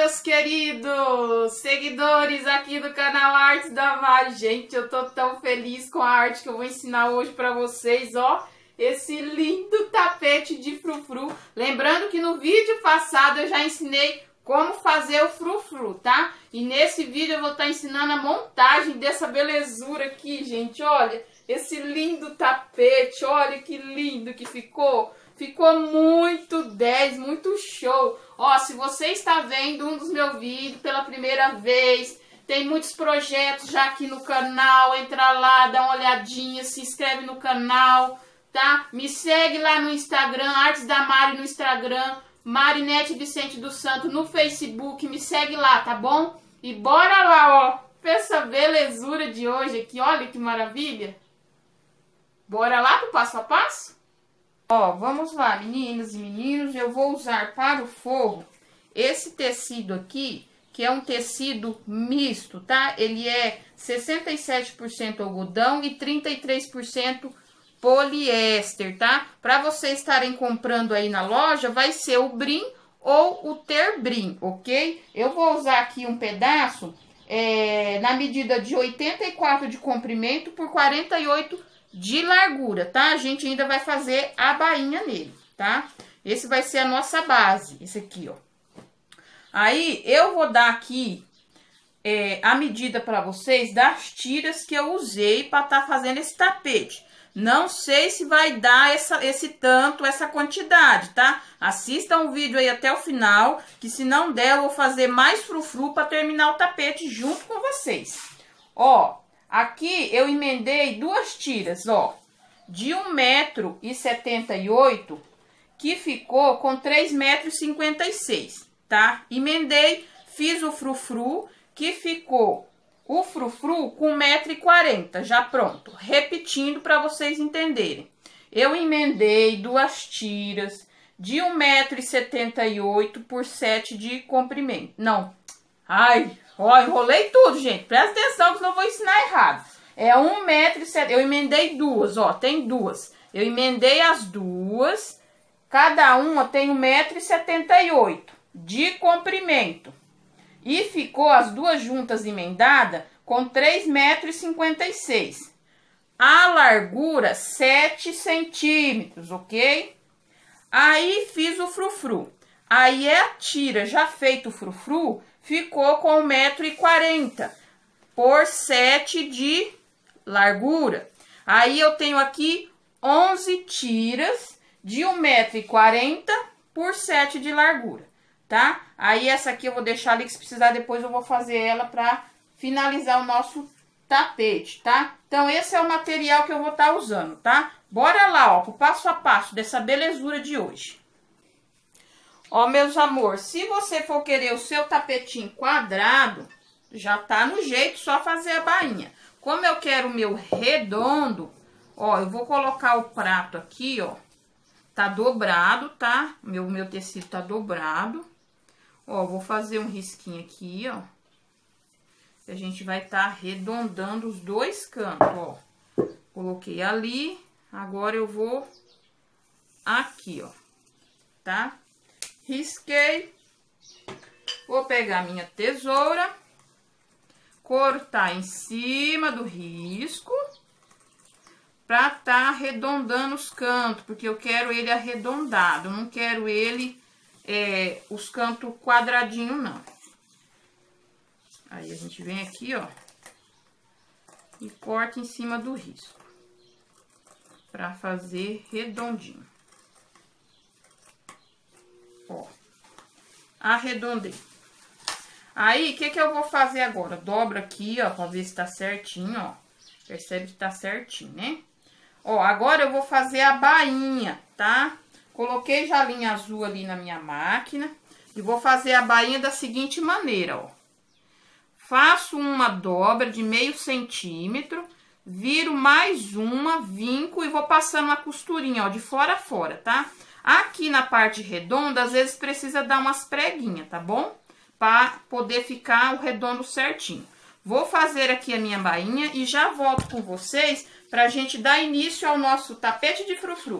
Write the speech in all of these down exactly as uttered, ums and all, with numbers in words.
meus queridos seguidores aqui do canal Artes da Mari. Gente, eu tô tão feliz com a arte que eu vou ensinar hoje pra vocês, ó. Esse lindo tapete de frufru. Lembrando que no vídeo passado eu já ensinei como fazer o frufru, tá? E nesse vídeo eu vou estar ensinando a montagem dessa belezura aqui, gente. Olha, esse lindo tapete, olha que lindo que ficou. Ficou muito dez, muito show. Ó, se você está vendo um dos meus vídeos pela primeira vez, tem muitos projetos já aqui no canal. Entra lá, dá uma olhadinha, se inscreve no canal, tá? Me segue lá no Instagram, Artes da Mari no Instagram, Marinete Vicente do Santo no Facebook. Me segue lá, tá bom? E bora lá, ó, pra essa belezura de hoje aqui. Olha que maravilha. Bora lá pro passo a passo? Ó, vamos lá, meninas e meninos, eu vou usar para o forro esse tecido aqui, que é um tecido misto, tá? Ele é sessenta e sete por cento algodão e trinta e três por cento poliéster, tá? Para vocês estarem comprando aí na loja, vai ser o brim ou o terbrim, ok? Eu vou usar aqui um pedaço é, na medida de oitenta e quatro de comprimento por quarenta e oito de largura, tá? A gente ainda vai fazer a bainha nele, tá? Esse vai ser a nossa base, esse aqui, ó. Aí, eu vou dar aqui é, a medida para vocês das tiras que eu usei para estar tá fazendo esse tapete. Não sei se vai dar essa, esse tanto, essa quantidade, tá? Assistam o vídeo aí até o final, que se não der, eu vou fazer mais frufru para terminar o tapete junto com vocês. Ó, aqui eu emendei duas tiras, ó, de um metro e setenta e oito, que ficou com três metros e cinquenta e seis, tá? Emendei, fiz o frufru, que ficou o frufru com um metro e quarenta, já pronto. Repetindo para vocês entenderem. Eu emendei duas tiras de um metro e setenta e oito por sete de comprimento. Não, ai... Ó, enrolei tudo, gente. Presta atenção que senão eu vou ensinar errado. É um metro e setenta. Eu emendei duas, ó. Tem duas. Eu emendei as duas. Cada uma tem um metro e setenta e oito de comprimento. E ficou as duas juntas emendadas com três metros e cinquenta e seis. A largura, sete centímetros, ok? Aí fiz o frufru. Aí é a tira, já feito o frufru, ficou com um metro e quarenta por sete de largura. Aí eu tenho aqui onze tiras de um metro e quarenta por sete de largura, tá? Aí essa aqui eu vou deixar ali, que se precisar depois eu vou fazer ela para finalizar o nosso tapete, tá? Então esse é o material que eu vou estar usando, tá? Bora lá, ó, pro passo a passo dessa belezura de hoje. Ó, meus amores, se você for querer o seu tapetinho quadrado, já tá no jeito, só fazer a bainha. Como eu quero o meu redondo, ó, eu vou colocar o prato aqui, ó, tá dobrado, tá? Meu, meu tecido tá dobrado. Ó, vou fazer um risquinho aqui, ó. A gente vai tá arredondando os dois cantos, ó. Coloquei ali, agora eu vou aqui, ó, tá? Risquei, vou pegar minha tesoura, cortar em cima do risco, pra tá arredondando os cantos, porque eu quero ele arredondado, não quero ele, é, os cantos quadradinhos, não. Aí a gente vem aqui, ó, e corta em cima do risco, pra fazer redondinho. Ó, arredondei. Aí, o que que eu vou fazer agora? Dobro aqui, ó, pra ver se tá certinho, ó. Percebe que tá certinho, né? Ó, agora eu vou fazer a bainha, tá? Coloquei já a linha azul ali na minha máquina. E vou fazer a bainha da seguinte maneira, ó. Faço uma dobra de meio centímetro, viro mais uma, vinco e vou passando uma costurinha, ó, de fora a fora, tá? Aqui na parte redonda, às vezes precisa dar umas preguinhas, tá bom? Para poder ficar o redondo certinho. Vou fazer aqui a minha bainha e já volto com vocês pra gente dar início ao nosso tapete de frufru.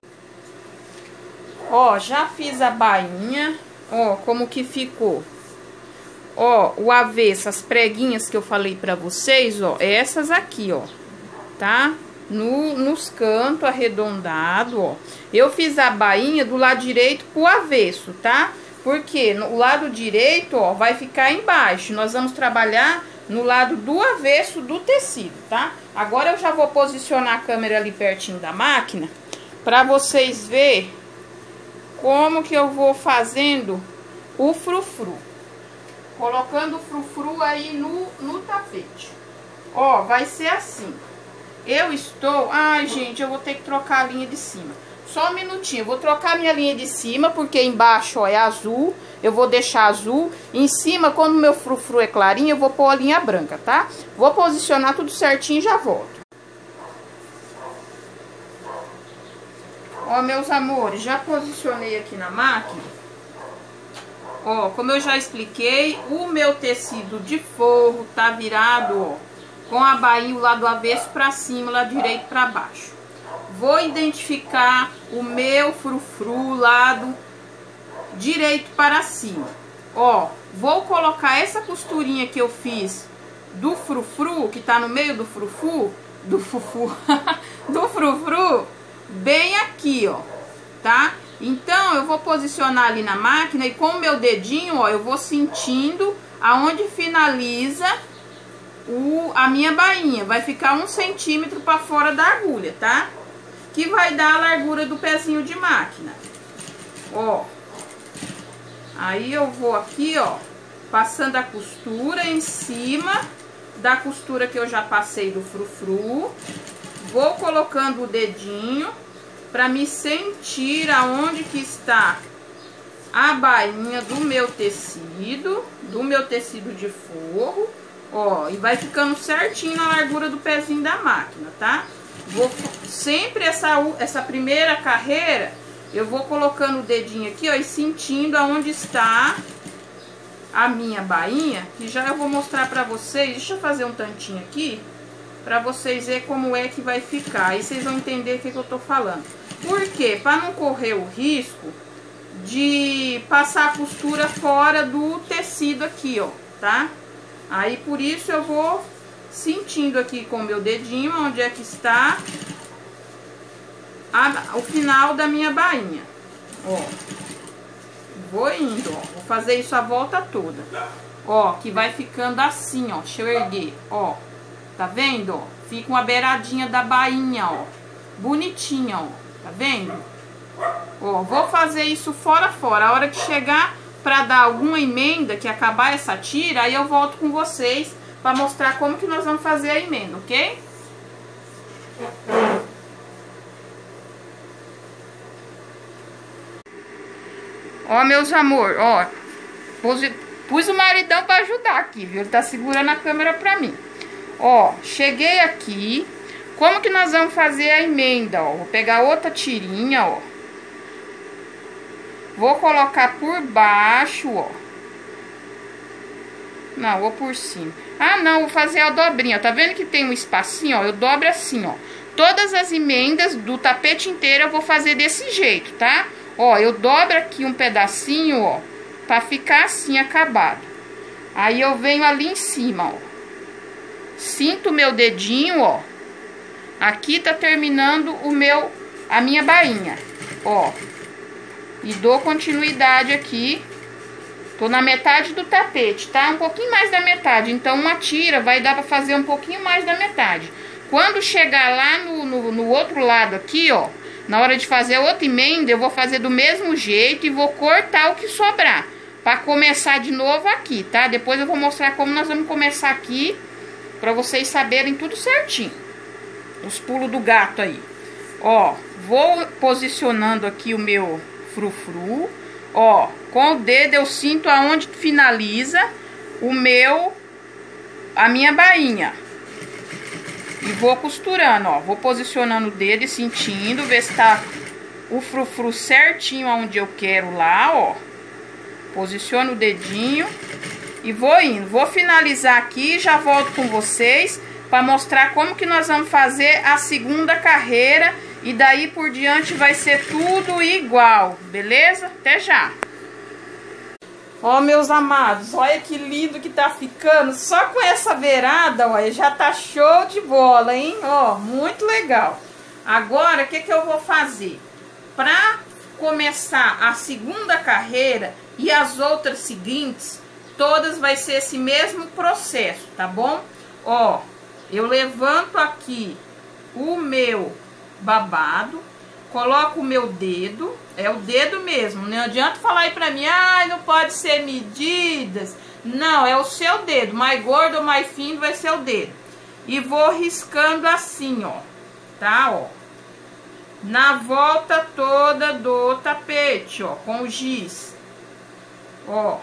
Ó, já fiz a bainha, ó, como que ficou. Ó, o avesso, as preguinhas que eu falei pra vocês, ó, essas aqui, ó, tá? No, nos cantos arredondado, ó. Eu fiz a bainha do lado direito pro avesso, tá? Porque no lado direito, ó, vai ficar embaixo. Nós vamos trabalhar no lado do avesso do tecido, tá? Agora eu já vou posicionar a câmera ali pertinho da máquina pra vocês verem como que eu vou fazendo o frufru. Colocando o frufru aí no, no tapete. Ó, vai ser assim. Eu estou... Ai, gente, eu vou ter que trocar a linha de cima. Só um minutinho. Eu vou trocar a minha linha de cima, porque embaixo, ó, é azul. Eu vou deixar azul. Em cima, quando o meu frufru é clarinho, eu vou pôr a linha branca, tá? Vou posicionar tudo certinho e já volto. Ó, meus amores, já posicionei aqui na máquina. Ó, como eu já expliquei, o meu tecido de forro tá virado, ó, com a bainha lá do avesso pra cima, lá direito pra baixo. Vou identificar o meu frufru lado direito para cima. Ó, vou colocar essa costurinha que eu fiz do frufru, que tá no meio do frufru, do fufu, do frufru, bem aqui, ó, tá? Então, eu vou posicionar ali na máquina e com o meu dedinho, ó, eu vou sentindo aonde finaliza o, a minha bainha. Vai ficar um centímetro para fora da agulha, tá? Que vai dar a largura do pezinho de máquina. Ó. Aí eu vou aqui, ó, passando a costura em cima da costura que eu já passei do frufru. Vou colocando o dedinho para me sentir aonde que está a bainha do meu tecido, do meu tecido de forro, ó, e vai ficando certinho na largura do pezinho da máquina, tá? Vou sempre essa, essa primeira carreira, eu vou colocando o dedinho aqui, ó, e sentindo aonde está a minha bainha, que já eu vou mostrar pra vocês. Deixa eu fazer um tantinho aqui, pra vocês verem como é que vai ficar. Aí vocês vão entender o que, que eu tô falando. Por quê? Pra não correr o risco de passar a costura fora do tecido aqui, ó, tá? Aí, por isso, eu vou sentindo aqui com o meu dedinho onde é que está a, o final da minha bainha, ó. Vou indo, ó. Vou fazer isso a volta toda, ó, que vai ficando assim, ó. Deixa eu erguer, ó. Tá vendo, ó? Fica uma beiradinha da bainha, ó. Bonitinha, ó. Tá vendo? Ó, vou fazer isso fora fora. A hora que chegar pra dar alguma emenda, que acabar essa tira, aí eu volto com vocês pra mostrar como que nós vamos fazer a emenda, ok? Ó, meus amor, ó. Pus, pus o maridão pra ajudar aqui, viu? Ele tá segurando a câmera pra mim. Ó, cheguei aqui. Como que nós vamos fazer a emenda, ó? Vou pegar outra tirinha, ó. Vou colocar por baixo, ó. Não, vou por cima. Ah, não, vou fazer a dobrinha. Tá vendo que tem um espacinho, ó? Eu dobro assim, ó. Todas as emendas do tapete inteiro eu vou fazer desse jeito, tá? Ó, eu dobro aqui um pedacinho, ó, pra ficar assim, acabado. Aí eu venho ali em cima, ó. Sinto o meu dedinho, ó. Aqui tá terminando o meu, a minha bainha, ó. E dou continuidade aqui. Tô na metade do tapete, tá? Um pouquinho mais da metade. Então, uma tira vai dar pra fazer um pouquinho mais da metade. Quando chegar lá no, no, no outro lado aqui, ó, na hora de fazer outra emenda, eu vou fazer do mesmo jeito e vou cortar o que sobrar. Pra começar de novo aqui, tá? Depois eu vou mostrar como nós vamos começar aqui, pra vocês saberem tudo certinho. Os pulos do gato aí. Ó, vou posicionando aqui o meu frufru. Ó, com o dedo eu sinto aonde finaliza o meu, a minha bainha. E vou costurando, ó. Vou posicionando o dedo e sentindo, ver se tá o frufru certinho aonde eu quero lá, ó. Posiciono o dedinho e vou indo. Vou finalizar aqui e já volto com vocês para mostrar como que nós vamos fazer a segunda carreira. E daí por diante vai ser tudo igual, beleza? Até já! Ó, meus amados, olha que lindo que tá ficando. Só com essa beirada, olha, já tá show de bola, hein? Ó, muito legal. Agora, o que que eu vou fazer? Pra começar a segunda carreira e as outras seguintes, todas vai ser esse mesmo processo, tá bom? Ó, eu levanto aqui o meu babado, coloco o meu dedo, é o dedo mesmo, não adianta falar aí pra mim, ah, não pode ser medidas. Não, é o seu dedo, mais gordo ou mais fino vai ser o dedo. E vou riscando assim, ó, tá, ó. Na volta toda do tapete, ó, com o giz. Ó.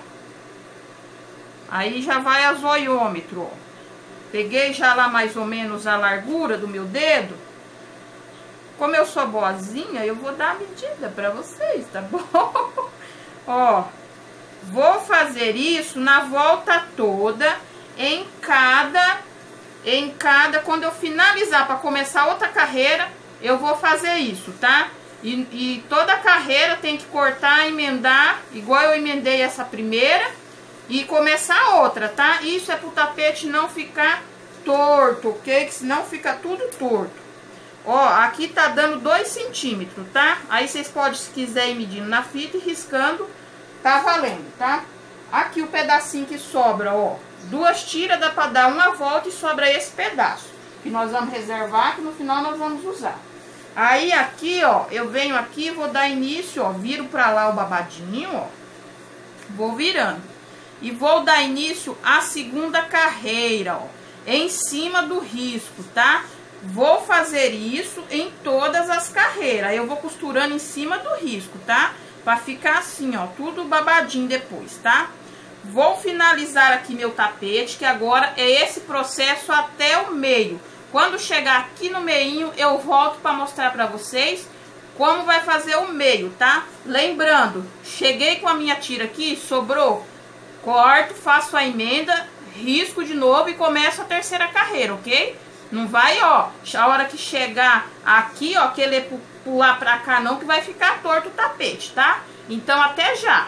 Aí já vai a zoiômetro, ó. Peguei já lá mais ou menos a largura do meu dedo. Como eu sou boazinha, eu vou dar a medida pra vocês, tá bom? Ó, vou fazer isso na volta toda, em cada, em cada, quando eu finalizar pra começar outra carreira, eu vou fazer isso, tá? E, e toda carreira tem que cortar, emendar, igual eu emendei essa primeira, e começar outra, tá? Isso é pro tapete não ficar torto, ok? Que senão fica tudo torto. Ó, aqui tá dando dois centímetros, tá? Aí vocês podem, se quiser, ir medindo na fita e riscando, tá valendo, tá? Aqui o pedacinho que sobra, ó, duas tiras dá pra dar uma volta e sobra esse pedaço, que nós vamos reservar, que no final nós vamos usar. Aí aqui, ó, eu venho aqui, vou dar início, ó, viro pra lá o babadinho, ó, vou virando. E vou dar início à segunda carreira, ó, em cima do risco, tá? Vou fazer isso em todas as carreiras. Eu vou costurando em cima do risco, tá? Pra ficar assim, ó, tudo babadinho depois, tá? Vou finalizar aqui meu tapete, que agora é esse processo até o meio. Quando chegar aqui no meinho, eu volto pra mostrar pra vocês como vai fazer o meio, tá? Lembrando, cheguei com a minha tira aqui, sobrou, corto, faço a emenda, risco de novo e começo a terceira carreira, ok? Não vai, ó, a hora que chegar aqui, ó, querer pular pra cá não, que vai ficar torto o tapete, tá? Então, até já.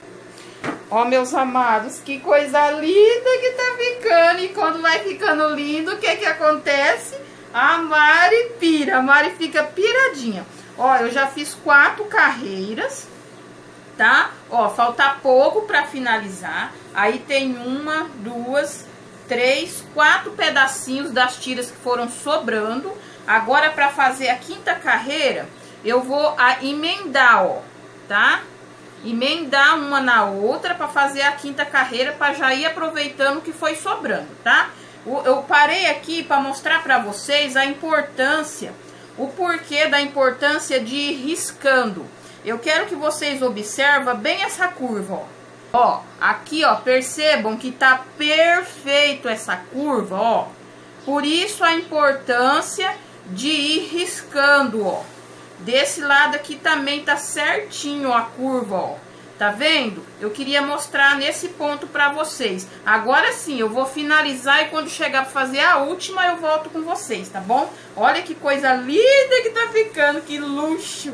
Ó, meus amados, que coisa linda que tá ficando. E quando vai ficando lindo, o que que acontece? A Mari pira, a Mari fica piradinha. Ó, eu já fiz quatro carreiras, tá? Ó, falta pouco pra finalizar. Aí tem uma, duas, três, quatro pedacinhos das tiras que foram sobrando. Agora, para fazer a quinta carreira, eu vou a emendar, ó, tá? Emendar uma na outra para fazer a quinta carreira, para já ir aproveitando o que foi sobrando, tá? Eu parei aqui para mostrar para vocês a importância, o porquê da importância de ir riscando. Eu quero que vocês observem bem essa curva, ó. Ó, aqui, ó, percebam que tá perfeito essa curva, ó. Por isso a importância de ir riscando, ó. Desse lado aqui também tá certinho a curva, ó. Tá vendo? Eu queria mostrar nesse ponto pra vocês. Agora sim, eu vou finalizar e quando chegar pra fazer a última, eu volto com vocês, tá bom? Olha que coisa linda que tá ficando, que luxo!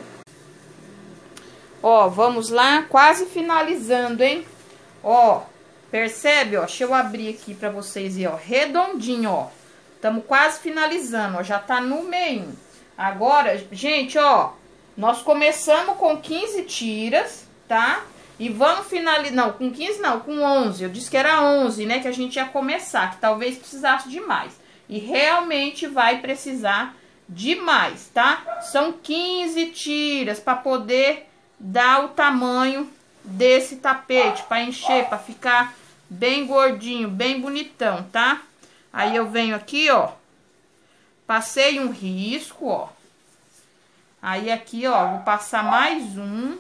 Ó, vamos lá, quase finalizando, hein? Ó, percebe, ó? Deixa eu abrir aqui pra vocês verem, ó. Redondinho, ó. Estamos quase finalizando, ó. Já tá no meio. Agora, gente, ó. Nós começamos com quinze tiras, tá? E vamos finalizar... Não, com quinze não, com onze. Eu disse que era onze, né? Que a gente ia começar, que talvez precisasse de mais. E realmente vai precisar de mais, tá? São quinze tiras pra poder dar o tamanho desse tapete, para encher, para ficar bem gordinho, bem bonitão, tá? Aí eu venho aqui, ó, passei um risco, ó. Aí aqui, ó, vou passar mais um.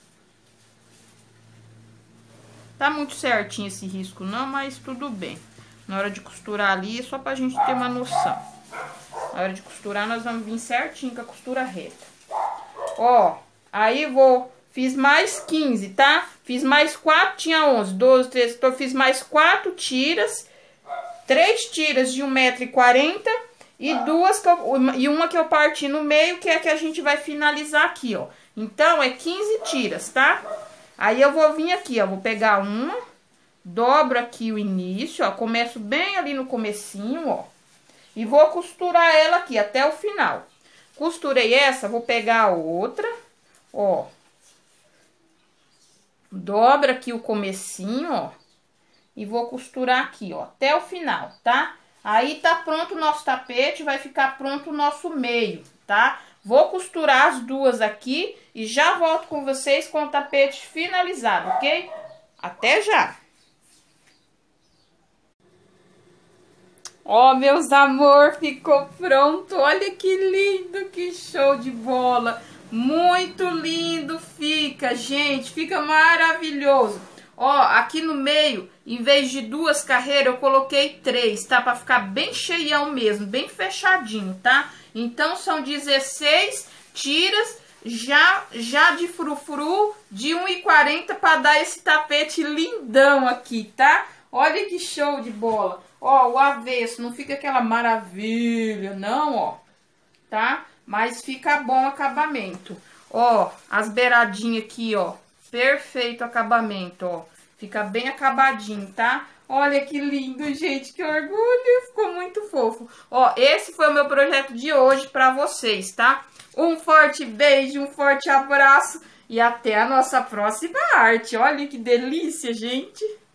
Tá muito certinho esse risco não, mas tudo bem. Na hora de costurar ali, só pra gente ter uma noção. Na hora de costurar, nós vamos vir certinho com a costura reta. Ó, aí vou... Fiz mais quinze, tá? Fiz mais quatro, tinha onze, doze, treze, quatorze, fiz mais quatro tiras. Três tiras de um metro e quarenta e duas que eu, e uma que eu parti no meio, que é a que a gente vai finalizar aqui, ó. Então, é quinze tiras, tá? Aí eu vou vir aqui, ó, vou pegar uma, dobro aqui o início, ó, começo bem ali no comecinho, ó, e vou costurar ela aqui até o final. Costurei essa, vou pegar a outra, ó, dobra aqui o comecinho, ó, e vou costurar aqui, ó, até o final, tá? Aí tá pronto o nosso tapete, vai ficar pronto o nosso meio, tá? Vou costurar as duas aqui e já volto com vocês com o tapete finalizado, ok? Até já! Ó, meus amor, ficou pronto. Olha que lindo, que show de bola. Muito lindo fica, gente. Fica maravilhoso. Ó, aqui no meio, em vez de duas carreiras, eu coloquei três, tá? Pra ficar bem cheião mesmo, bem fechadinho, tá? Então, são dezesseis tiras já, já de frufru de um e quarenta para dar esse tapete lindão aqui, tá? Olha que show de bola. Ó, o avesso, não fica aquela maravilha, não, ó, tá? Mas fica bom o acabamento. Ó, as beiradinhas aqui, ó, perfeito acabamento, ó. Fica bem acabadinho, tá? Olha que lindo, gente, que orgulho, ficou muito fofo. Ó, esse foi o meu projeto de hoje pra vocês, tá? Um forte beijo, um forte abraço e até a nossa próxima arte. Olha que delícia, gente!